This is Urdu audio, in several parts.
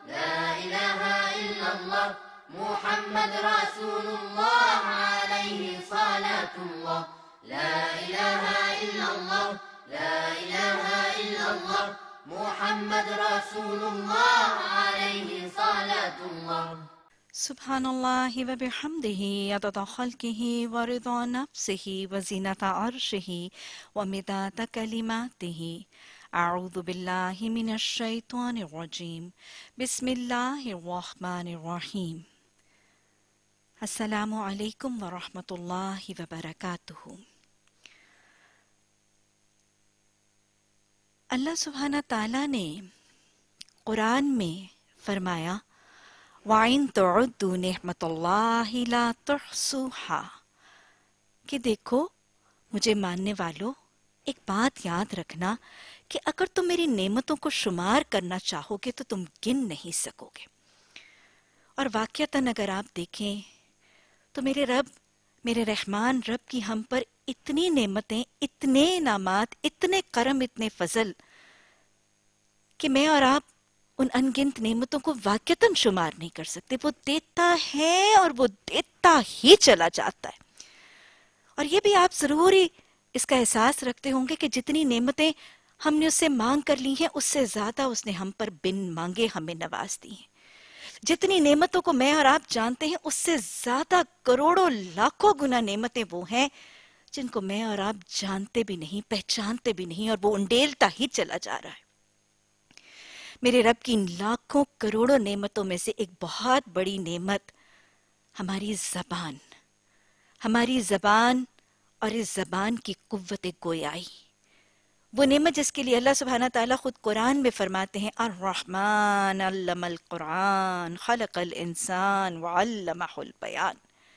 لا إله إلا الله محمد رسول الله عليه صلاة الله لا إله إلا الله لا إله إلا الله محمد رسول الله عليه صلاة الله سبحان اللہ و بحمدہ عدد خلقہ و رضا نفسہ و زینت عرشہ و مداد کلماتہ اعوذ باللہ من الشیطان الرجیم بسم اللہ الرحمن الرحیم السلام علیکم ورحمۃ اللہ وبرکاتہ۔ اللہ سبحانہ تعالیٰ نے قرآن میں فرمایا وَإِن تُعُدُّوا نِعْمَةَ اللَّهِ لَا تُحْصُوهَا کہ دیکھو مجھے ماننے والوں، ایک بات یاد رکھنا کہ اگر تم میری نعمتوں کو شمار کرنا چاہو گے تو تم گن نہیں سکو گے۔ اور واقعتاً اگر آپ دیکھیں تو میرے رب، میرے رحمان رب کی ہم پر اتنی نعمتیں، اتنے انعامات، اتنے کرم، اتنے فضل کہ میں اور آپ ان انگنت نعمتوں کو واقعتاً شمار نہیں کر سکتے۔ وہ دیتا ہے اور وہ دیتا ہی چلا جاتا ہے۔ اور یہ بھی آپ ضروری اس کا احساس رکھتے ہوں گے کہ جتنی نعمتیں ہم نے اس سے مانگ کر لی ہیں اس سے زیادہ اس نے ہم پر بن مانگے ہمیں نواز دی ہیں۔ جتنی نعمتوں کو میں اور آپ جانتے ہیں اس سے زیادہ کروڑوں لاکھوں گنا نعمتیں وہ ہیں جن کو میں اور آپ جانتے بھی نہیں، پہچانتے بھی نہیں، اور وہ انڈیلتا ہی چلا جا رہا ہے۔ میرے رب کی ان لاکھوں کروڑوں نعمتوں میں سے ایک بہت بڑی نعمت ہماری زبان اور اس زبان کی قوت گویائی، وہ نعمت جس کے لیے اللہ سبحانہ تعالیٰ خود قرآن میں فرماتے ہیں الرحمن علم القرآن خلق الانسان وعلمہ البیان،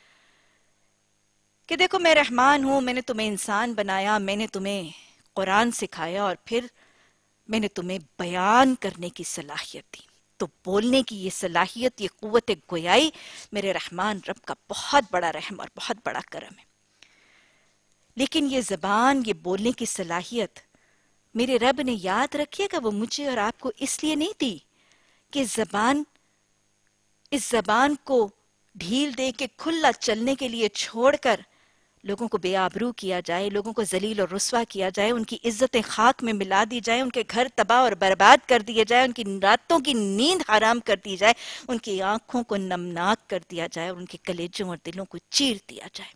کہ دیکھو میں رحمان ہوں، میں نے تمہیں انسان بنایا، میں نے تمہیں قرآن سکھایا، اور پھر میں نے تمہیں بیان کرنے کی صلاحیت دی۔ تو بولنے کی یہ صلاحیت، یہ قوت گویائی میرے رحمان رب کا بہت بڑا رحم اور بہت بڑا کرم ہے۔ لیکن یہ زبان، یہ بولنے کی صلاحیت میرے رب نے، یاد رکھیے گا، وہ مجھے اور آپ کو اس لیے نہیں دی کہ اس زبان کو ڈھیل دے کے کھلا چلنے کے لیے چھوڑ کر لوگوں کو بے آبرو کیا جائے، لوگوں کو ذلیل اور رسوا کیا جائے، ان کی عزتیں خاک میں ملا دی جائے، ان کے گھر تباہ اور برباد کر دیے جائے، ان کی راتوں کی نیند حرام کر دی جائے، ان کی آنکھوں کو نمناک کر دیا جائے، اور ان کے کلیجوں اور دلوں کو چیر دیا جائے۔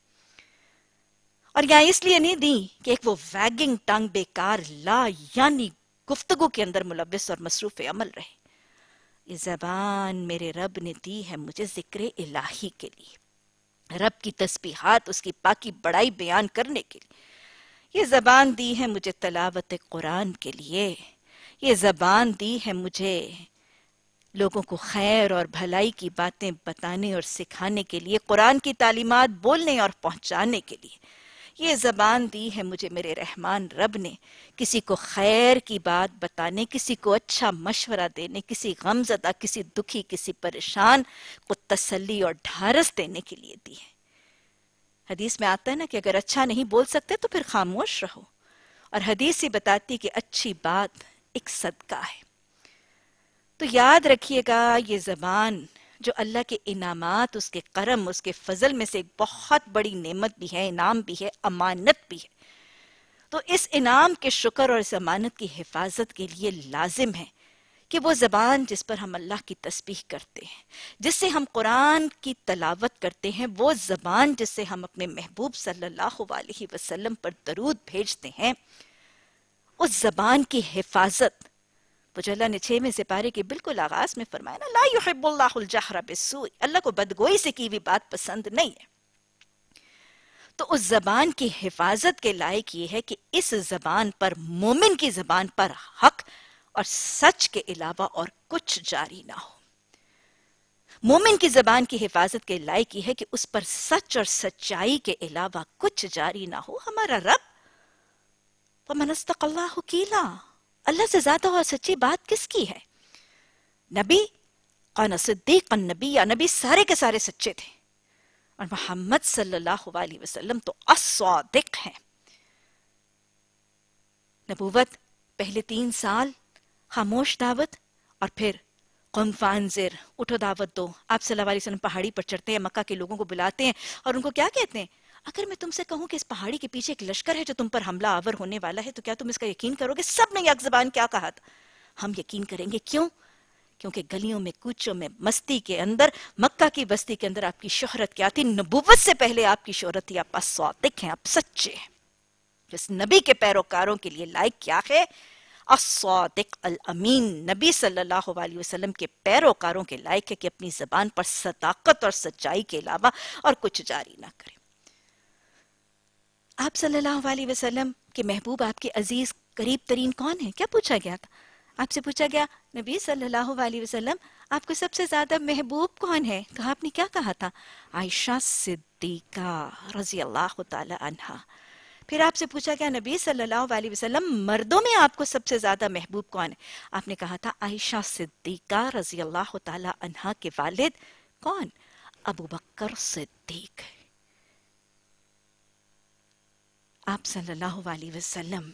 اور یہاں اس لیے نہیں دی کہ ایک وہ ویگنگ ٹنگ بیکار لا یعنی گفتگو کے اندر ملوث اور مصروف عمل رہے۔ یہ زبان میرے رب نے دی ہے مجھے ذکر الہی کے لیے، رب کی تسبیحات، اس کی پاکی بڑائی بیان کرنے کے لیے۔ یہ زبان دی ہے مجھے تلاوت قرآن کے لیے، یہ زبان دی ہے مجھے لوگوں کو خیر اور بھلائی کی باتیں بتانے اور سکھانے کے لیے، قرآن کی تعلیمات بولنے اور پہنچانے کے لیے۔ یہ زبان دی ہے مجھے میرے رحمان رب نے کسی کو خیر کی بات بتانے، کسی کو اچھا مشورہ دینے، کسی غمزدہ، کسی دکھی، کسی پریشان کو تسلی اور ڈھارس دینے کے لیے دی ہے۔ حدیث میں آتا ہے نا کہ اگر اچھا نہیں بول سکتے تو پھر خاموش رہو، اور حدیث ہی بتاتی کہ اچھی بات ایک صدقہ ہے۔ تو یاد رکھیے گا یہ زبان جو اللہ کے انعامات، اس کے کرم، اس کے فضل میں سے ایک بہت بڑی نعمت بھی ہے، انعام بھی ہے، امانت بھی ہے۔ تو اس انعام کے شکر اور اس امانت کی حفاظت کے لیے لازم ہے کہ وہ زبان جس پر ہم اللہ کی تسبیح کرتے ہیں، جس سے ہم قرآن کی تلاوت کرتے ہیں، وہ زبان جس سے ہم اپنے محبوب صلی اللہ علیہ وسلم پر درود بھیجتے ہیں، اس زبان کی حفاظت، وہ جو اللہ نے 6ویں سپارے کے بالکل آغاز میں فرمایا نا لا یحب اللہ الجہر بالسوء، اللہ کو بدگوئی سے کی ہوئی بات پسند نہیں ہے۔ تو اس زبان کی حفاظت کے لائق یہ ہے کہ اس زبان پر، مومن کی زبان پر حق اور سچ کے علاوہ اور کچھ جاری نہ ہو۔ مومن کی زبان کی حفاظت کے لائق یہ ہے کہ اس پر سچ اور سچائی کے علاوہ کچھ جاری نہ ہو۔ ہمارا رب وَمَنْ أَصْدَقَ اللَّهُ قِيلًا، اللہ سے زیادہ اور سچی بات کس کی ہے؟ نبی قَانَ صِدِّيقًا نبیہ، نبی سارے کے سارے سچے تھے، اور محمد صلی اللہ علیہ وسلم تو الصادق ہیں۔ نبوت، پہلے 3 سال خاموش دعوت، اور پھر قم فانذر، اٹھو دعوت دو. آپ صلی اللہ علیہ وسلم پہاڑی پر چڑھتے ہیں، مکہ کے لوگوں کو بلاتے ہیں اور ان کو کیا کہتے ہیں؟ اگر میں تم سے کہوں کہ اس پہاڑی کے پیچھے ایک لشکر ہے جو تم پر حملہ آور ہونے والا ہے تو کیا تم اس کا یقین کرو گے؟ سب نے یک زبان کیا کہا تھا؟ ہم یقین کریں گے. کیوں؟ کیونکہ گلیوں میں کوچوں میں مستی کے اندر، مکہ کی بستی کے اندر آپ کی شہرت کیا تھی؟ نبوت سے پہلے آپ کی شہرت تھی، آپ صادق ہیں، آپ سچے ہیں. جس نبی کے پیروکاروں کے لیے لائق کیا ہے؟ الصادق الامین. نبی صلی اللہ علیہ وسلم کے پیروکاروں کے لائق ہے کہ اپنی زبان پر صداقت اور سچائی کے علاوہ اور کچھ جاری نہ کریں. آپ صلی اللہ علیہ وسلم کے محبوب، آپ کے عزیز قریب ترین کون ہیں؟ کیا پوچھا گیا تھا؟ آپ سے پوچھا گیا نبی صلی اللہ علیہ وسلم آپ کو سب سے زیادہ محبوب کون ہے؟ تو آپ نے کیا کہا تھا؟ عائشہ صدیقہ رضی اللہ تعالی عنہا. پھر آپ سے پوچھا گیا نبی صلی اللہ علیہ وسلم مردوں میں آپ کو سب سے زیادہ محبوب کون ہے؟ آپ نے کہا تھا عائشہ صدیقہ رضی اللہ تعالی عنہا کے والد کون؟ ابو بکر صدیق. آپ صلی اللہ علیہ وسلم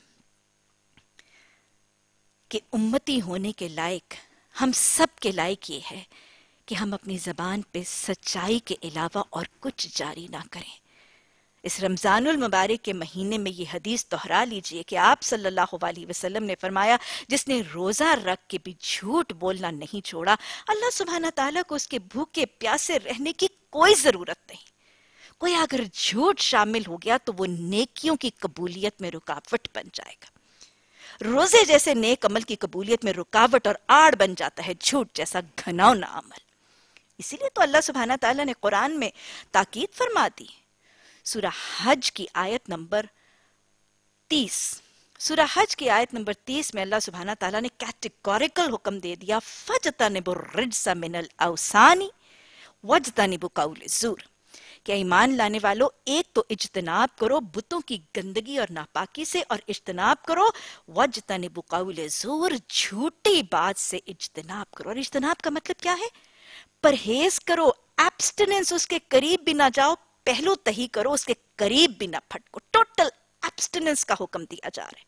کہ امتی ہونے کے لائق، ہم سب کے لائق یہ ہے کہ ہم اپنی زبان پہ سچائی کے علاوہ اور کچھ جاری نہ کریں. اس رمضان المبارک کے مہینے میں یہ حدیث دہرا لیجئے کہ آپ صلی اللہ علیہ وسلم نے فرمایا جس نے روزہ رکھ کے بھی جھوٹ بولنا نہیں چھوڑا، اللہ سبحانہ تعالیٰ کو اس کے بھوکے پیاسے رہنے کی کوئی ضرورت نہیں. کوئی اگر جھوٹ شامل ہو گیا تو وہ نیکیوں کی قبولیت میں رکاوٹ بن جائے گا. روزے جیسے نیک عمل کی قبولیت میں رکاوٹ اور آڑ بن جاتا ہے جھوٹ جیسا گھناؤنا عمل. اسی لیے تو اللہ سبحانہ تعالیٰ نے قرآن میں تاکید فرما دی. سورہ حج کی آیت نمبر 30 سورہ حج کی آیت نمبر 30 میں اللہ سبحانہ تعالیٰ نے کیٹیگوریکل حکم دے دیا فَاجْتَنِبُوا الرِّجْسَ مِنَ الْأَوْثَانِ وَاجْتَنِبُوا قَوْلَ الزُّورِ. کہ ایمان لانے والوں ایک تو اجتناب کرو بتوں کی گندگی اور ناپاکی سے، اور اجتناب کرو وَاجْتَنِبُوا قَوْلَ الزُّورِ، جھوٹی بات سے اجتناب کرو. اور اجتناب کا مطلب کیا ہے؟ پرہیز کرو، ایبسٹیننس، اس کے قریب بھی نہ جاؤ، پہلو تہی کرو، اس کے قریب بھی نہ پھٹکو. ٹوٹل ایبسٹیننس کا حکم دیا جا رہا ہے.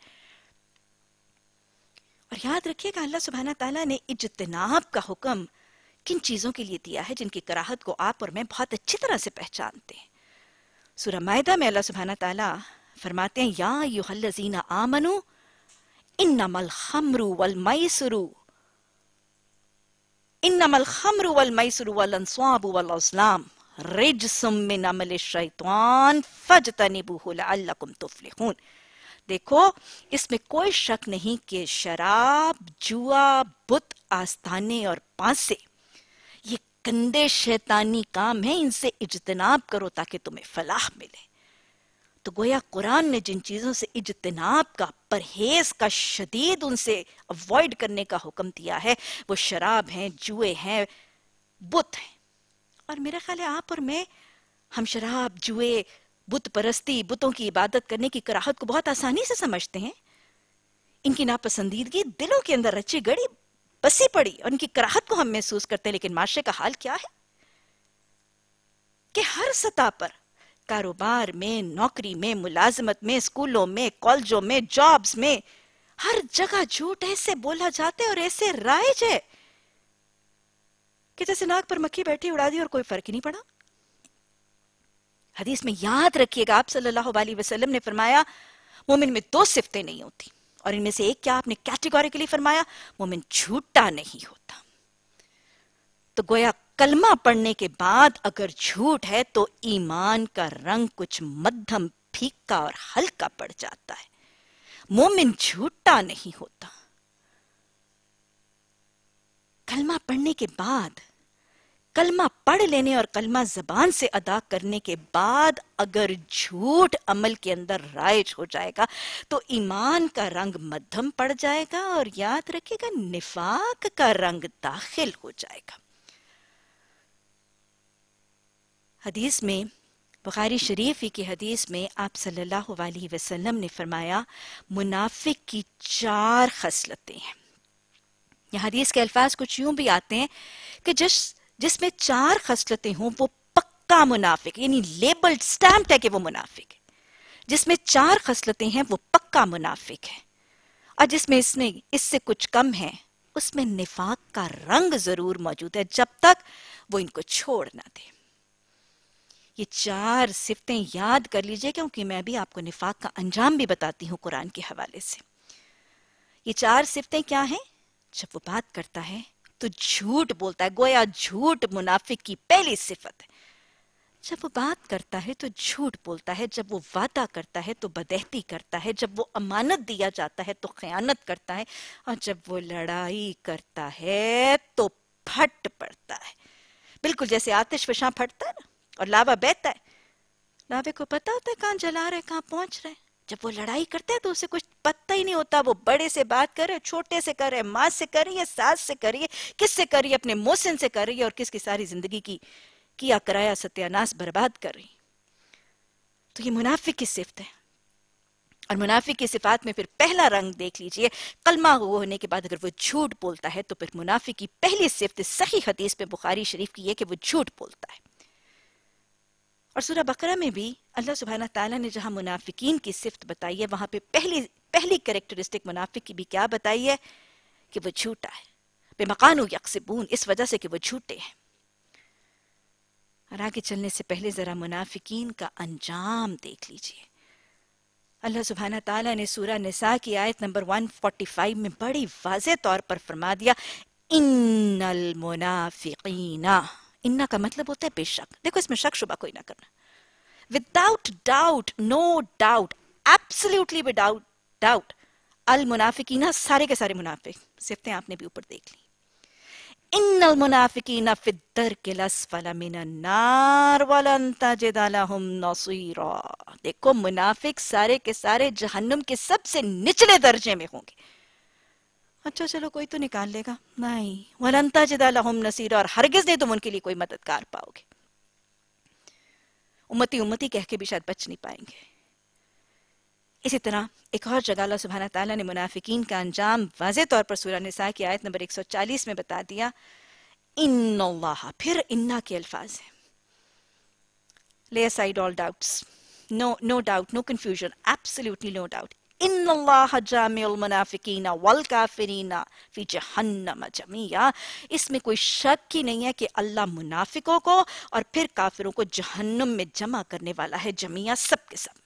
اور یاد رکھیے کہ اللہ سبحانہ تعالیٰ نے اجتناب کا حکم کن چیزوں کے لیے دیا ہے جن کی کراہت کو آپ اور میں بہت اچھی طرح سے پہچانتے ہیں. سورہ مائدہ میں اللہ سبحانہ تعالیٰ فرماتے ہیں یا ایھا الذین آمنوا انما الخمر والمیسر والانصاب والازلام رجس من عمل الشیطان فاجتنبوہ لعلکم تفلحون. دیکھو اس میں کوئی شک نہیں کہ شراب، جوا، بت، آستانے اور پانسے یہ گندے شیطانی کام ہیں، ان سے اجتناب کرو تاکہ تمہیں فلاح ملے. تو گویا قرآن نے جن چیزوں سے اجتناب کا، پرہیز کا، شدید ان سے اوائڈ کرنے کا حکم دیا ہے وہ شراب ہیں، جوئے ہیں، بت ہیں. اور میرا خیال ہے آپ اور میں ہم شراب، جوئے، بت پرستی، بتوں کی عبادت کرنے کی کراہت کو بہت آسانی سے سمجھتے ہیں. ان کی ناپسندیدگی دلوں کے اندر رچی گڑی بسی پڑی اور ان کی کراہت کو ہم محسوس کرتے ہیں. لیکن معاشرے کا حال کیا ہے کہ ہر سطح پر، کاروبار میں، نوکری میں، ملازمت میں، اسکولوں میں، کالجوں میں، جابز میں، ہر جگہ جھوٹ ایسے بولا جاتا ہے اور ایسے رائج ہے کہ جیسے ناک پر مکھی بیٹھی اڑا دی اور کوئی فرق ہی نہیں پڑا. حدیث میں یاد رکھیے گا آپ صلی اللہ علیہ وسلم نے فرمایا مومن میں 2 صفتیں نہیں ہوتی، اور ان میں سے ایک کیا آپ نے کیٹیگوریکلی فرمایا؟ مومن جھوٹا نہیں ہوتا. تو گویا کلمہ پڑھنے کے بعد اگر جھوٹ ہے تو ایمان کا رنگ کچھ مدھم، پھیکا اور ہلکا پڑ جاتا ہے. مومن جھوٹا نہیں ہوتا. کلمہ پڑھنے کے بعد، کلمہ پڑھ لینے اور کلمہ زبان سے ادا کرنے کے بعد اگر جھوٹ عمل کے اندر رائج ہو جائے گا تو ایمان کا رنگ مدھم پڑ جائے گا، اور یاد رکھیے گا نفاق کا رنگ داخل ہو جائے گا. حدیث میں، بخاری شریف کی حدیث میں آپ صلی اللہ علیہ وسلم نے فرمایا منافق کی 4 خصلتیں ہیں. یہ حدیث کے الفاظ کچھ یوں بھی آتے ہیں کہ جس میں 4 خصلتیں ہوں وہ پکا منافق، یعنی لیبلڈ، سٹیمپڈ ہے کہ وہ منافق ہے. جس میں 4 خصلتیں ہیں وہ پکا منافق ہے، اور جس میں اس سے کچھ کم ہے اس میں نفاق کا رنگ ضرور موجود ہے جب تک وہ ان کو چھوڑ نہ دے۔ یہ 4 صفتیں یاد کر لیجئے کیونکہ میں بھی آپ کو نفاق کا انجام بھی بتاتی ہوں قرآن کے حوالے سے۔ یہ 4 صفتیں کیا ہیں؟ جب وہ بات کرتا ہے تو جھوٹ بولتا ہے، گویا جھوٹ منافق کی پہلی صفت ہے۔ جب وہ بات کرتا ہے تو جھوٹ بولتا ہے، جب وہ وعدہ کرتا ہے تو بدعہدی کرتا ہے، جب وہ امانت دیا جاتا ہے تو خیانت کرتا ہے، اور جب وہ لڑائی کرتا ہے تو پھٹ پڑتا ہے۔ بالکل جیسے آتش فشاں پھٹتا ہے نا اور لاوا بہتا ہے، لاوے کو پتا ہوتا ہے کہاں جلا رہے کہاں پہنچ رہے۔ جب وہ لڑائی کرتا ہے تو اسے کچھ پتہ ہی نہیں ہوتا، وہ بڑے سے بات کر رہے، چھوٹے سے کر رہے، ماں سے کر رہی ہے، ساس سے کر رہی ہے، کس سے کر رہی ہے، اپنے محسن سے کر رہی ہے، اور کس کی ساری زندگی کی کیا کرایا ستیاناس برباد کر رہی۔ تو یہ منافق کی صفت ہے، اور منافق کی صفات میں پھر پہلا رنگ دیکھ لیجئے، کلمہ وہ ہونے کے بعد اگر وہ جھوٹ بولتا ہے تو پھر منافق کی پہلی صفت صحیح حدیث میں بخاری شریف کی ہے کہ وہ جھوٹ بولتا ہے۔ اور سورہ بقرہ میں بھی اللہ سبحانہ تعالیٰ نے جہاں منافقین کی صفت بتائی ہے وہاں پہ پہلی کریکٹرسٹک منافق کی بھی کیا بتائی ہے کہ وہ جھوٹا ہے، بِمَقَانُوا یکسبون، اس وجہ سے کہ وہ جھوٹے ہیں۔ اور آگے چلنے سے پہلے ذرا منافقین کا انجام دیکھ لیجئے۔ اللہ سبحانہ تعالیٰ نے سورہ نساء کی آیت نمبر 145 میں بڑی واضح طور پر فرما دیا، ان المنافقین، انہ کا مطلب ہوتا ہے بے شک، دیکھو اس میں شک شبہ کوئی نہ کرنا، without doubt, no doubt, absolutely without doubt، المنافقین سارے کے سارے منافق، صفتیں آپ نے بھی اوپر دیکھ لی، ان المنافقین فی الدرک الاسفل من النار ولن تجد لهم نصیرا، دیکھو منافق سارے کے سارے جہنم کے سب سے نچلے درجے میں ہوں گے۔ اچھا چلو کوئی تو نکال لے گا، نہیں، ولن تجد لهم نصیرا، اور ہرگز نہیں تم ان کے لیے کوئی مددگار پاؤ گے، امتی امتی کہہ کے بھی شاید بچ نہیں پائیں گے۔ اسی طرح ایک اور جگہ اللہ سبحانہ تعالیٰ نے منافقین کا انجام واضح طور پر سورہ نساء کی آیت نمبر 140 میں بتا دیا، ان اللہ، پھر انا کے الفاظ ہیں، lay aside all doubts, no doubt, no confusion, absolutely no doubt، ان اللہ جامع المنافقین والکافرین فی جہنم جمیعا، اس میں کوئی شک ہی نہیں ہے کہ اللہ منافقوں کو اور پھر کافروں کو جہنم میں جمع کرنے والا ہے، جمیعا سب کے سب۔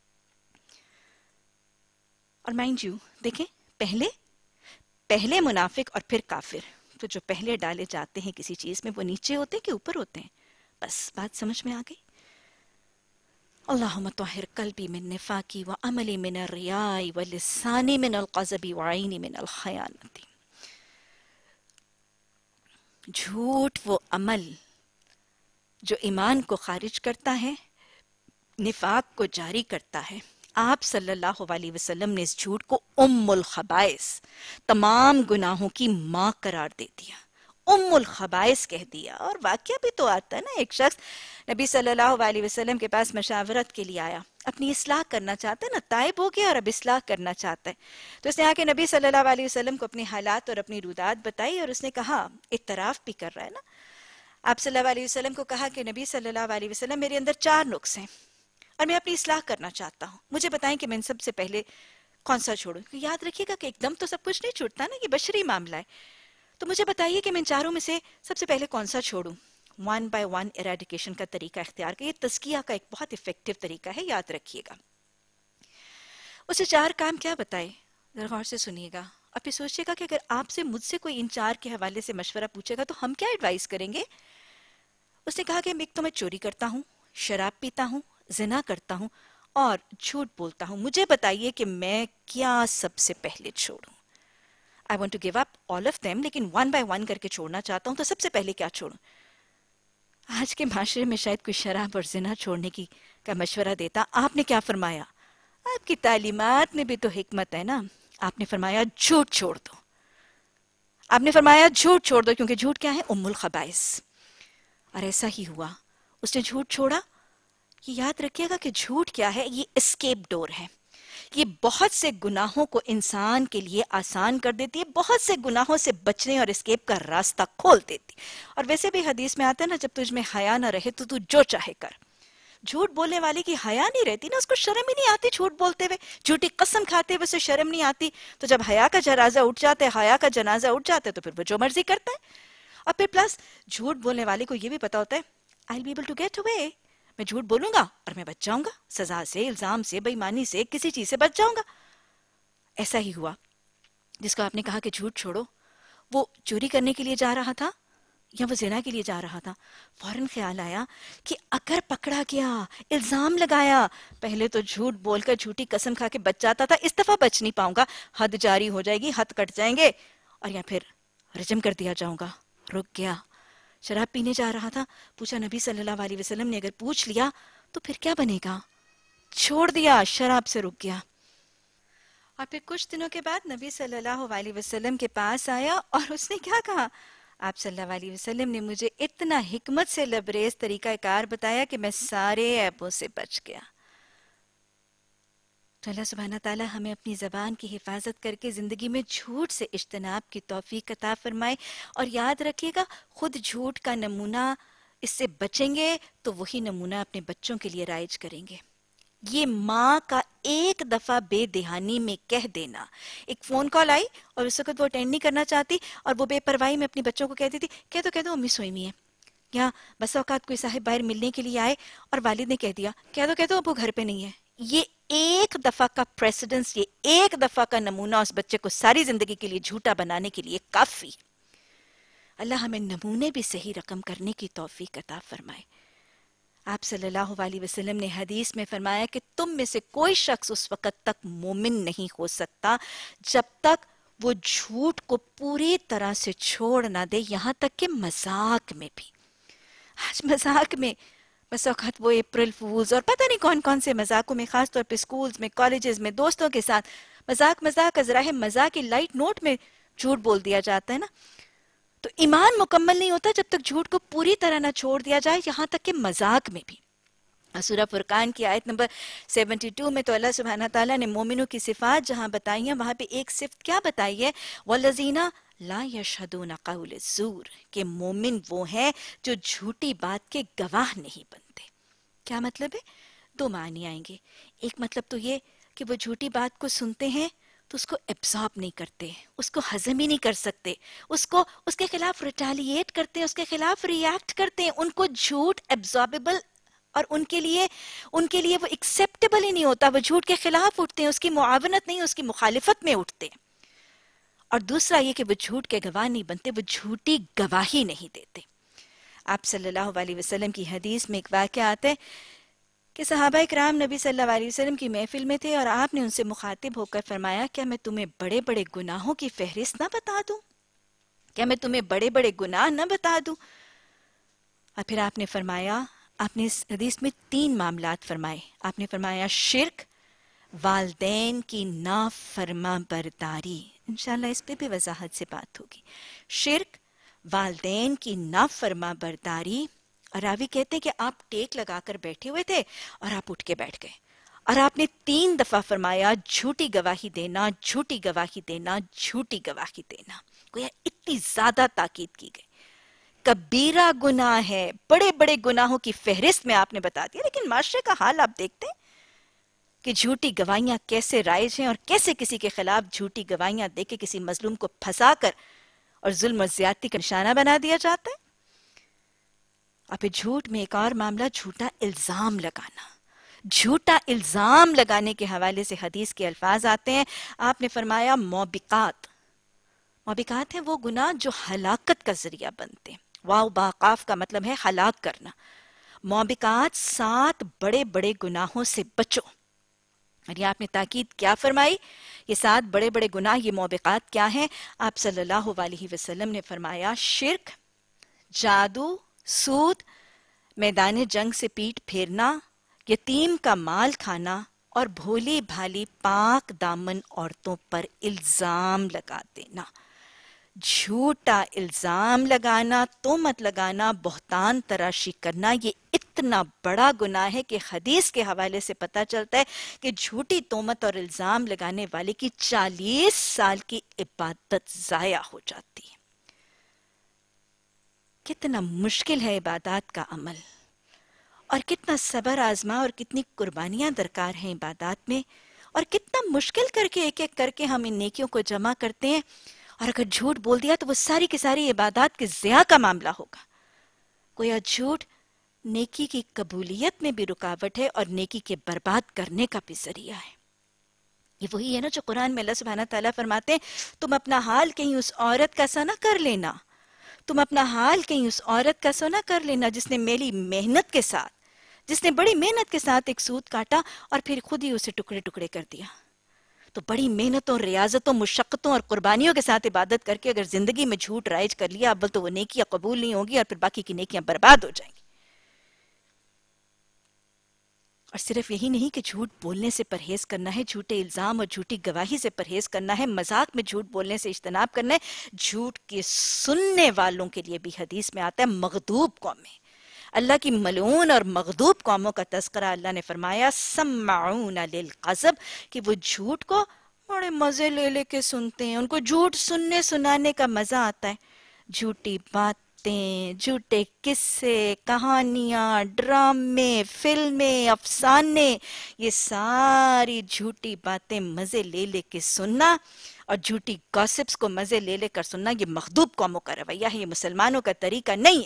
اور مائنڈ یو دیکھیں، پہلے منافق اور پھر کافر، تو جو پہلے ڈالے جاتے ہیں کسی چیز میں وہ نیچے ہوتے ہیں کہ اوپر ہوتے ہیں؟ بس بات سمجھ میں آ گئی۔ اللہم طہر قلبی من نفاقی وعملی من الریاء ولسانی من القذب وعینی من الخیانت۔ جھوٹ وہ عمل جو ایمان کو خارج کرتا ہے، نفاق کو جاری کرتا ہے۔ آپ صلی اللہ علیہ وسلم نے اس جھوٹ کو ام الخبائث، تمام گناہوں کی ماں قرار دے دیا، ام الخبائث کہہ دیا۔ اور واقعہ بھی تو آتا ہے نا، ایک شخص نبی صلی اللہ علیہ وسلم کے پاس مشاورت کے لیے آیا، اپنی اصلاح کرنا چاہتا ہے نا، تائب ہو گیا اور اب اصلاح کرنا چاہتا ہے، تو اس نے آ کے نبی صلی اللہ علیہ وسلم کو اپنے حالات اور اپنی رودات بتائی، اور اس نے کہا، اعتراف بھی کر رہا ہے نا، آپ صلی اللہ علیہ وسلم کو کہا کہ نبی صلی اللہ علیہ وسلم میرے اندر 4 نقص ہیں اور میں اپنی اصلاح کرنا چاہتا ہوں، مجھے بتائیں کہ میں ان سب سے پہلے کون سا چھوڑوں؟ یاد رکھیے گا کہ ایک دم تو سب کچھ نہیں چھوٹتا نا، یہ بشری معاملہ ہے، تو مجھے بتائیے کہ میں ان 4 میں سے سب سے پہلے کون سا چھوڑوں؟ 1 by 1 ایریڈیکیشن کا طریقہ اختیار کیا، یہ تزکیہ کا ایک بہت افیکٹو طریقہ ہے، یاد رکھیے گا۔ اسے 4 کام کیا بتائے؟ ذرا غور سے سنیے گا، اب یہ سوچیے گا کہ اگر آپ سے مجھ سے کوئی ان 4 کے حوالے سے مشورہ پوچھے گا تو ہم کیا ایڈوائز کریں گے؟ اس نے کہا کہ ایک تو میں چوری کرتا ہوں، شراب پیتا ہوں، زنا کرتا ہوں اور جھوٹ بولتا ہوں، مجھے بتائیے کہ میں کیا سب سے پہلے چھوڑوں؟ I want to give up all of them، لیکن 1 by 1 کر کے چھوڑنا چاہتا ہوں، تو سب سے پہلے کیا چھوڑوں؟ آج کے معاشرے میں شاید کوئی شراب اور زنا چھوڑنے کا مشورہ دیتا، آپ نے کیا فرمایا؟ آپ کی تعلیمات میں بھی تو حکمت ہے نا، آپ نے فرمایا جھوٹ چھوڑ دو، آپ نے فرمایا جھوٹ چھوڑ دو، کیونکہ جھوٹ کیا ہے؟ ام الخبائث۔ اور ایسا ہی ہوا، اس نے جھوٹ چھوڑا۔ یہ یاد رکھیے گا کہ جھوٹ کیا ہے؟ یہ اسکیپ ڈور ہے، یہ بہت سے گناہوں کو انسان کے لیے آسان کر دیتی ہے، بہت سے گناہوں سے بچنے اور اسکیپ کا راستہ کھول دیتی۔ اور ویسے بھی حدیث میں آتا ہے نا، جب تجھ میں حیا نہ رہے تو تو جو چاہے کر، جھوٹ بولنے والے کی حیا نہیں رہتی نا، اس کو شرم ہی نہیں آتی جھوٹ بولتے ہوئے، جھوٹی قسم کھاتے ہوئے اسے شرم نہیں آتی. تو جب حیا کا جنازہ اٹھ جاتا ہے، حیا کا جنازہ اٹھ جاتا ہے، تو پھر وہ جو مرضی کرتا ہے. اور پھر پلس جھوٹ بولنے والے کو یہ بھی پتا ہوتا ہے I'll be able to get away. میں جھوٹ بولوں گا اور میں بچ جاؤں گا سزا سے، الزام سے، بے ایمانی سے، کسی چیز سے بچ جاؤں گا. ایسا ہی ہوا جس کو آپ نے کہا کہ جھوٹ چھوڑو، وہ چوری کرنے کے لیے جا رہا تھا یا وہ زنا کے لیے جا رہا تھا. فوراً خیال آیا کہ اگر پکڑا گیا، الزام لگایا، پہلے تو جھوٹ بول کر جھوٹی قسم کھا کے بچ جاتا تھا، اس دفعہ بچ نہیں پاؤں گا، حد جاری ہو جائے گی، حد کٹ جائیں گے اور یا پھر رجم کر دیا جاؤں گا. رک گیا. شراب پینے جا رہا تھا، پوچھا نبی صلی اللہ علیہ وسلم نے اگر پوچھ لیا تو پھر کیا بنے گا؟ چھوڑ دیا، شراب سے رک گیا. اور پھر کچھ دنوں کے بعد نبی صلی اللہ علیہ وسلم کے پاس آیا اور اس نے کیا کہا؟ آپ صلی اللہ علیہ وسلم نے مجھے اتنا حکمت سے لبریز طریقہ کار بتایا کہ میں سارے عیبوں سے بچ گیا. تو اللہ سبحانہ تعالیٰ ہمیں اپنی زبان کی حفاظت کر کے زندگی میں جھوٹ سے اجتناب کی توفیق عطا فرمائے. اور یاد رکھیے گا، خود جھوٹ کا نمونہ اس سے بچیں گے تو وہی نمونہ اپنے بچوں کے لیے رائج کریں گے. یہ ماں کا ایک دفعہ بے دہانی میں کہہ دینا. ایک فون کال آئی اور اس وقت وہ اٹینڈ نہیں کرنا چاہتی اور وہ بے پرواہی میں اپنے بچوں کو کہتی تھی کہہ دو امی سوئی ہوئی ہیں. یا بس اوقات کوئی صاحب باہر ملنے کے لیے آئے اور والد نے کہہ دیا کہہ دو اب وہ گھر پہ نہیں ہے. یہ ایک دفعہ کا پریسیڈنس، یہ ایک دفعہ کا نمونہ اس بچے کو ساری زندگی کے لیے جھوٹا بنانے کے لیے کافی. اللہ ہمیں نمونے بھی صحیح رقم کرنے کی توفیق عطا فرمائے. آپ صلی اللہ علیہ وسلم نے حدیث میں فرمایا کہ تم میں سے کوئی شخص اس وقت تک مومن نہیں ہو سکتا جب تک وہ جھوٹ کو پوری طرح سے چھوڑ نہ دے، یہاں تک کہ مذاق میں بھی. آج مذاق میں بس اوقات وہ اپریل فولز اور پتہ نہیں کون کون سے مذاقوں میں، خاص طور پہ سکولز میں، کالجز میں، دوستوں کے ساتھ مذاق ازراہ مذاق کی لائٹ نوٹ میں جھوٹ بول دیا جاتا ہے نا. تو ایمان مکمل نہیں ہوتا جب تک جھوٹ کو پوری طرح نہ چھوڑ دیا جائے، یہاں تک کہ مذاق میں بھی. سورہ فرقان کی آیت نمبر 72 میں تو اللہ سبحانہ تعالیٰ نے مومنوں کی صفات جہاں بتائی ہیں، وہاں پہ ایک صفت کیا بتائی ہے؟ وَالَّذِينَ لَا يَشْهَدُونَ قَوْلَ الزُّورِ، کہ مومن وہ ہیں جو جھوٹی بات کے گواہ نہیں بنتے. کیا مطلب ہے؟ دو معنی آئیں گے. ایک مطلب تو یہ کہ وہ جھوٹی بات کو سنتے ہیں تو اس کو ایبزارب نہیں کرتے، اس کو ہضم ہی نہیں کر سکتے، اس کے خلاف ریٹیلیٹ کرتے ہیں، اس کے خلاف ریاکٹ کرتے ہیں. ان کو جھوٹ ایبزاربیبل اور ان کے لیے وہ ایکسیپٹیبل ہی نہیں ہوتا. وہ جھوٹ کے خلاف اٹھتے ہیں، اس کی معاونت نہیں، اس کی مخالفت میں اٹھتے ہیں. اور دوسرا یہ کہ وہ جھوٹ کے گواہ نہیں بنتے، وہ جھوٹی گواہی نہیں دیتے. آپ صلی اللہ علیہ وسلم کی حدیث میں ایک واقعہ آتا ہے کہ صحابہ اکرام نبی صلی اللہ علیہ وسلم کی محفل میں تھے اور آپ نے ان سے مخاطب ہو کر فرمایا کیا میں تمہیں بڑے بڑے گناہوں کی فہرست نہ بتا دوں؟ کیا میں تمہیں بڑے بڑے گناہ نہ بتا دوں؟ اور پھر آپ نے فرمایا، آپ نے اس حدیث میں 3 معاملات فرمائے. آپ نے فرمایا شرک، والدین کی نافرما برداری. انشاءاللہ اس پہ بھی وضاحت سے بات ہوگی. شرک، والدین کی نافرما برداری. اور راوی کہتے ہیں کہ آپ ٹیک لگا کر بیٹھے ہوئے تھے اور آپ اٹھ کے بیٹھ گئے اور آپ نے 3 دفعہ فرمایا جھوٹی گواہی دینا، جھوٹی گواہی دینا، جھوٹی گواہی دینا. گویا اتنی زیادہ تاکید کی گئی. کبیرہ گناہ ہے، بڑے بڑے گناہوں کی فہرست میں آپ نے بتا دیا. لیکن معاشرے کا حال آپ دیکھتے ہیں کہ جھوٹی گواہیاں کیسے رائج ہیں اور کیسے کسی کے خلاف جھوٹی گواہیاں دے کے کسی مظلوم کو پھنسا کر اور ظلم و زیادتی کا نشانہ بنا دیا جاتا ہے. اور پھر جھوٹ میں ایک اور معاملہ، جھوٹا الزام لگانا. جھوٹا الزام لگانے کے حوالے سے حدیث کے الفاظ آتے ہیں. آپ نے فرمایا موبقات. موبقات ہیں وہ گناہ جو ہلاکت کا ذریعہ بنتے ہیں. واو با قاف کا مطلب ہے ہلاک کرنا. موبقات 7 بڑے بڑے گناہوں سے بچو. اور یہ آپ نے تاکید کیا فرمائی؟ یہ 7 بڑے بڑے گناہ، یہ موبقات کیا ہیں؟ آپ صلی اللہ علیہ وسلم نے فرمایا شرک، جادو، سود، میدان جنگ سے پیٹ پھیرنا، یتیم کا مال کھانا اور بھولی بھالی پاک دامن عورتوں پر الزام لگا دینا. جھوٹا الزام لگانا، تہمت لگانا، بہتان تراشی کرنا، یہ اتنا بڑا گناہ ہے کہ حدیث کے حوالے سے پتہ چلتا ہے کہ جھوٹی تہمت اور الزام لگانے والے کی 40 سال کی عبادت ضائع ہو جاتی ہے. کتنا مشکل ہے عبادات کا عمل. اور کتنا صبر آزما اور کتنی قربانیاں درکار ہیں عبادات میں، اور کتنا مشکل کر کے ایک ایک کر کے ہم ان نیکیوں کو جمع کرتے ہیں، اور اگر جھوٹ بول دیا تو وہ ساری کی ساری عبادات کے ضیاع کا معاملہ ہوگا۔ گویا جھوٹ نیکی کی قبولیت میں بھی رکاوٹ ہے اور نیکی کے برباد کرنے کا بھی ذریعہ ہے۔ یہ وہی ہے نا جو قرآن میں اللہ سبحانہ تعالیٰ فرماتے ہیں، تم اپنا حال کہیں اس عورت کا سا نہ کر لینا، تم اپنا حال کہیں اس عورت کا سا نہ کر لینا جس نے میری محنت کے ساتھ، جس نے بڑی محنت کے ساتھ ایک سوت کاٹا اور پھر خود ہی اسے ٹکڑے ٹکڑے کر دیا۔ تو بڑی محنتوں، ریاضتوں، مشقتوں اور قربانیوں کے ساتھ عبادت کر کے اگر زندگی میں جھوٹ رائج کر لیا، اول تو وہ نیکیاں قبول نہیں ہوگی اور پھر باقی کی نیکیاں برباد ہو جائیں گی۔ اور صرف یہی نہیں کہ جھوٹ بولنے سے پرہیز کرنا ہے، جھوٹے الزام اور جھوٹی گواہی سے پرہیز کرنا ہے، مذاق میں جھوٹ بولنے سے اجتناب کرنا ہے۔ جھوٹ کے سننے والوں کے لیے بھی حدیث میں آتا ہے مغضوب قومیں، اللہ کی ملعون اور مغضوب قوموں کا تذکرہ اللہ نے فرمایا سمعون للقذب، کہ وہ جھوٹ کو بڑے مزے لے لے کے سنتے ہیں، ان کو جھوٹ سننے سنانے کا مزہ آتا ہے۔ جھوٹی باتیں، جھوٹے قصے، کہانیاں، ڈرامے، فلمیں، افسانے، یہ ساری جھوٹی باتیں مزے لے لے کے سننا اور جھوٹی گاسپس کو مزے لے لے کر سننا، یہ مغضوب قوموں کا رویہ ہے، یہ مسلمانوں کا طریقہ نہیں ہے۔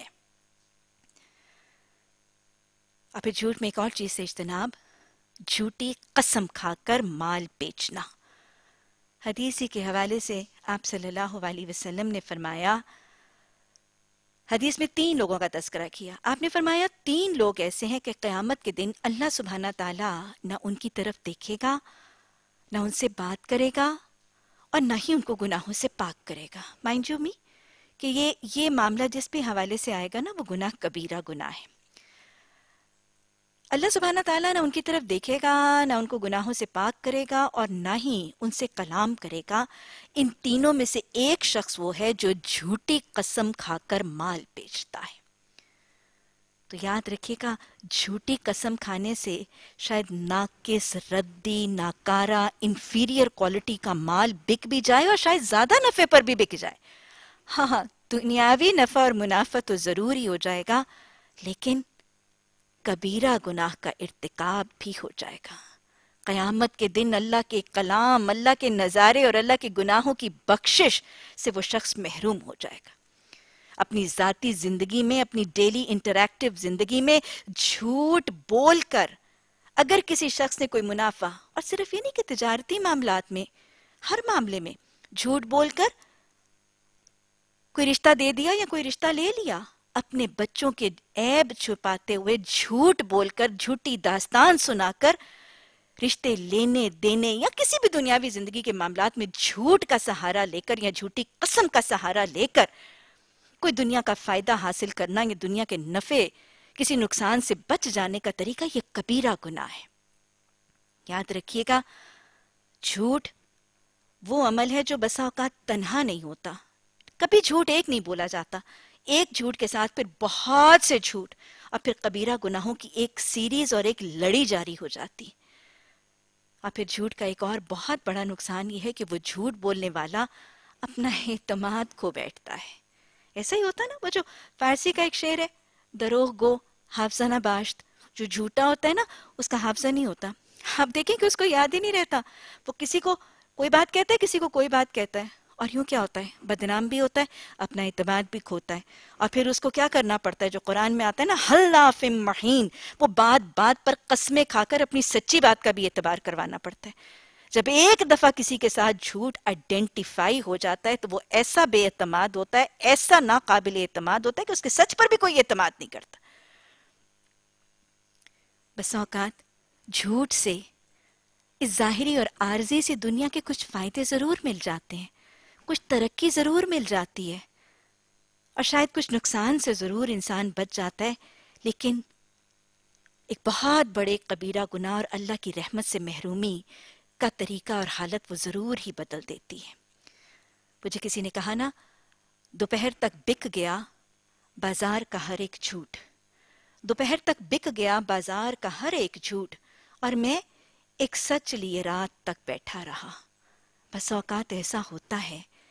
اور پھر جھوٹ میں ایک اور چیز سے اجتناب، جھوٹی قسم کھا کر مال بیچنا۔ حدیثی کے حوالے سے آپ صلی اللہ علیہ وسلم نے فرمایا، حدیث میں 3 لوگوں کا تذکرہ کیا، آپ نے فرمایا 3 لوگ ایسے ہیں کہ قیامت کے دن اللہ سبحانہ تعالیٰ نہ ان کی طرف دیکھے گا، نہ ان سے بات کرے گا، اور نہ ہی ان کو گناہوں سے پاک کرے گا۔ مائنڈ یو می کہ یہ معاملہ جس بھی حوالے سے آئے گا نا، وہ گناہ کبیرہ گناہ ہے۔ اللہ سبحانہ تعالیٰ نہ ان کی طرف دیکھے گا، نہ ان کو گناہوں سے پاک کرے گا، اور نہ ہی ان سے کلام کرے گا۔ ان تینوں میں سے ایک شخص وہ ہے جو جھوٹی قسم کھا کر مال بیچتا ہے۔ تو یاد رکھیے گا، جھوٹی قسم کھانے سے شاید ناقص، ردی، ناکارہ، انفیریئر کوالٹی کا مال بک بھی جائے اور شاید زیادہ نفع پر بھی بک جائے۔ ہاں، دنیاوی نفع اور منافع تو ضرور ہی ہو جائے گا، لیکن کبیرہ گناہ کا ارتکاب بھی ہو جائے گا۔ قیامت کے دن اللہ کے کلام، اللہ کے نظارے اور اللہ کے گناہوں کی بخشش سے وہ شخص محروم ہو جائے گا۔ اپنی ذاتی زندگی میں، اپنی ڈیلی انٹریکٹیو زندگی میں جھوٹ بول کر اگر کسی شخص نے کوئی منافع، اور صرف یہ نہیں کہ تجارتی معاملات میں، ہر معاملے میں جھوٹ بول کر کوئی رشتہ دے دیا یا کوئی رشتہ لے لیا، اپنے بچوں کے عیب چھپاتے ہوئے جھوٹ بول کر، جھوٹی داستان سنا کر رشتے لینے دینے یا کسی بھی دنیاوی زندگی کے معاملات میں جھوٹ کا سہارا لے کر یا جھوٹی قسم کا سہارا لے کر کوئی دنیا کا فائدہ حاصل کرنا یا دنیا کے نفع، کسی نقصان سے بچ جانے کا طریقہ، یہ کبیرہ گناہ ہے۔ یاد رکھیے گا، جھوٹ وہ عمل ہے جو بسا اوقات تنہا نہیں ہوتا، کبھی جھوٹ ایک نہیں بولا جاتا، ایک جھوٹ کے ساتھ پھر بہت سے جھوٹ، اور پھر کبیرہ گناہوں کی ایک سیریز اور ایک لڑی جاری ہو جاتی۔ اور پھر جھوٹ کا ایک اور بہت بڑا نقصان یہ ہے کہ وہ جھوٹ بولنے والا اپنا اعتماد کھو بیٹھتا ہے۔ ایسا ہی ہوتا ہے نا، وہ جو فارسی کا ایک شعر ہے، دروغ گو حافظہ نہ باشت، جو جھوٹا ہوتا ہے نا اس کا حافظہ نہیں ہوتا۔ آپ دیکھیں کہ اس کو یاد ہی نہیں رہتا، وہ کسی کو کوئی بات کہتا ہے، کسی کو کوئی بات کہتا ہے، اور یوں کیا ہوتا ہے، بدنام بھی ہوتا ہے، اپنا اعتماد بھی کھوتا ہے، اور پھر اس کو کیا کرنا پڑتا ہے جو قرآن میں آتا ہے نا، حلاف مہین، وہ بات بات پر قسمیں کھا کر اپنی سچی بات کا بھی اعتبار کروانا پڑتا ہے۔ جب ایک دفعہ کسی کے ساتھ جھوٹ آئیڈینٹیفائی ہو جاتا ہے تو وہ ایسا بے اعتماد ہوتا ہے، ایسا ناقابل اعتماد ہوتا ہے کہ اس کے سچ پر بھی کوئی اعتماد نہیں کرتا۔ بس اوقات جھوٹ سے اس ظاہری اور عارضی سی دنیا کے کچھ فائدے ضرور مل جاتے ہیں، کچھ ترقی ضرور مل جاتی ہے، اور شاید کچھ نقصان سے ضرور انسان بچ جاتا ہے، لیکن ایک بہت بڑے کبیرہ گناہ اور اللہ کی رحمت سے محرومی کا طریقہ اور حالت وہ ضرور ہی بدل دیتی ہے۔ مجھے کسی نے کہا نا، دوپہر تک بک گیا بازار کا ہر ایک جھوٹ، دوپہر تک بک گیا بازار کا ہر ایک جھوٹ، اور میں ایک سچ لیے رات تک بیٹھا رہا۔ بس اوقات ایسا ہوتا ہے کہ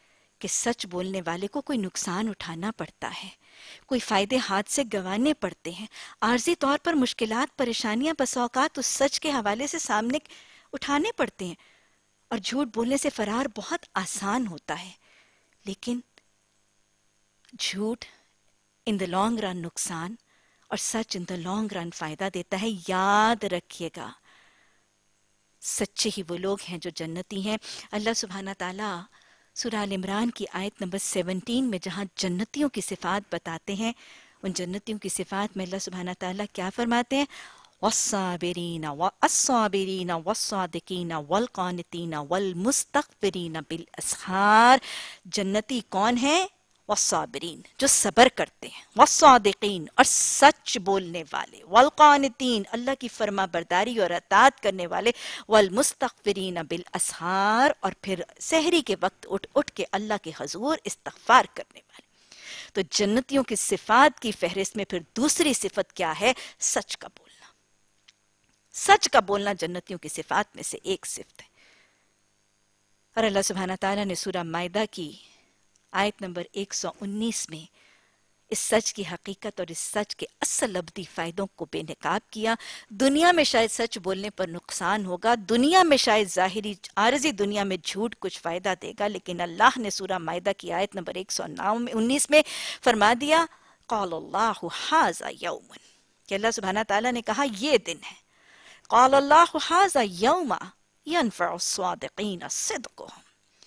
کہ سچ بولنے والے کو کوئی نقصان اٹھانا پڑتا ہے، کوئی فائدے ہاتھ سے گنوانے پڑتے ہیں، عارضی طور پر مشکلات پریشانیاں بس اوقات اس سچ کے حوالے سے سامنے اٹھانے پڑتے ہیں، اور جھوٹ بولنے سے فرار بہت آسان ہوتا ہے، لیکن جھوٹ ان دا لانگ رن نقصان اور سچ ان دا لانگ رن فائدہ دیتا ہے. یاد رکھیے گا سچے ہی وہ لوگ ہیں جو جنتی ہیں. اللہ سبحانہ تعالیٰ سورہ آل عمران کی آیت نمبر 17 میں جہاں جنتیوں کی صفات بتاتے ہیں، ان جنتیوں کی صفات میں اللہ سبحانہ تعالیٰ کیا فرماتے ہیں؟ وَالصَّابِرِينَ وَالصَّابِرِينَ وَالصَّادِقِينَ وَالْقَانِتِينَ وَالْمُسْتَغْفِرِينَ بِالْأَسْحَارِ. جنتی کون ہیں؟ والصابرین، جو صبر کرتے ہیں، والصادقین، اور سچ بولنے والے، والقانتین، اللہ کی فرما برداری اور اطاعت کرنے والے، والمستغفرین بالاسحار، اور پھر سحری کے وقت اٹھ کے اللہ کے حضور استغفار کرنے والے. تو جنتیوں کی صفات کی فہرست میں پھر دوسری صفت کیا ہے؟ سچ کا بولنا. سچ کا بولنا جنتیوں کی صفات میں سے ایک صفت ہے. اور اللہ سبحانہ تعالیٰ نے سورہ مائدہ کی آیت نمبر 119 میں اس سچ کی حقیقت اور اس سچ کے اصل ابدی فائدوں کو بے نقاب کیا. دنیا میں شاید سچ بولنے پر نقصان ہوگا، دنیا میں شاید ظاہری عارضی دنیا میں جھوٹ کچھ فائدہ دے گا، لیکن اللہ نے سورہ مائدہ کی آیت نمبر 119 میں فرما دیا قال اللہ ھذا یوم، کہ اللہ سبحانہ تعالیٰ نے کہا یہ دن ہے. قال اللہ ھذا یوم ینفع الصادقین صدقہم،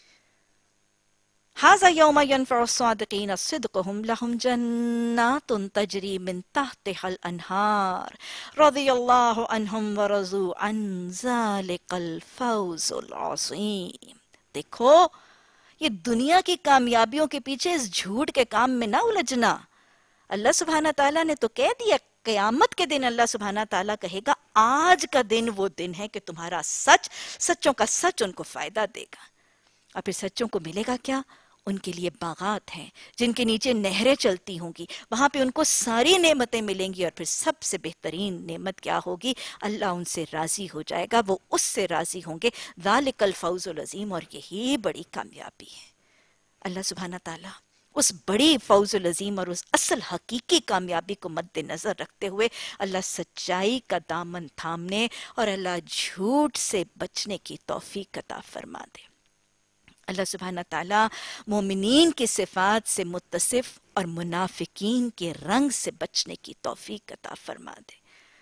ھذا یوم ینفع الصادقین صدقہم لہم جنات تجری من تحتہا الانہار رضی اللہ عنہم ورضوا عن ذلک الفوز العظیم. دیکھو یہ دنیا کی کامیابیوں کے پیچھے اس جھوٹ کے کام میں نہ الجھنا. اللہ سبحانہ تعالیٰ نے تو کہہ دیا قیامت کے دن اللہ سبحانہ تعالیٰ کہے گا آج کا دن وہ دن ہے کہ تمہارا سچ، سچوں کا سچ ان کو فائدہ دے گا. اور پھر سچوں کو ملے گا کیا؟ ان کے لیے باغات ہیں جن کے نیچے نہریں چلتی ہوں گی، وہاں پہ ان کو ساری نعمتیں ملیں گی، اور پھر سب سے بہترین نعمت کیا ہوگی؟ اللہ ان سے راضی ہو جائے گا، وہ اس سے راضی ہوں گے. ذالک الفوز العظیم، اور یہی بڑی کامیابی ہے. اللہ سبحانہ تعالیٰ اس بڑی فوز العظیم اور اس اصل حقیقی کامیابی کو مد نظر رکھتے ہوئے اللہ سچائی کا دامن تھامنے اور اللہ جھوٹ سے بچنے کی توفیق عطا فرما دے. اللہ سبحانہ تعالیٰ مومنین کی صفات سے متصف اور منافقین کے رنگ سے بچنے کی توفیق عطا فرما دے.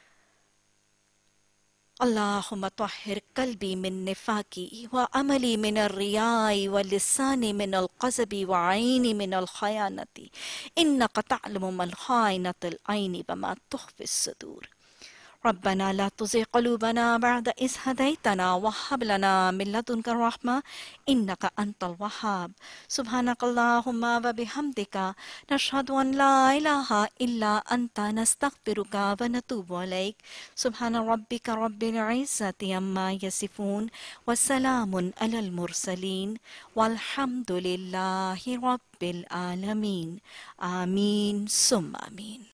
اللہم طہر قلبی من نفاقی وعملی من الریاء ولسانی من القذب وعینی من الخیانتی انک تعلم من خائنۃ العین وما تخفی الصدور. ربنا لا تزغ قلوبنا بعد إذ هديتنا وهب لنا من لدنك الرحمة إنك أنت الوهاب. سبحانك اللهم وبحمدك نشهد أن لا إله إلا أنت نستغفرك ونتوب إليك. سبحان ربك رب العزة عما يصفون وسلام على المرسلين والحمد لله رب العالمين. آمين ثم آمين.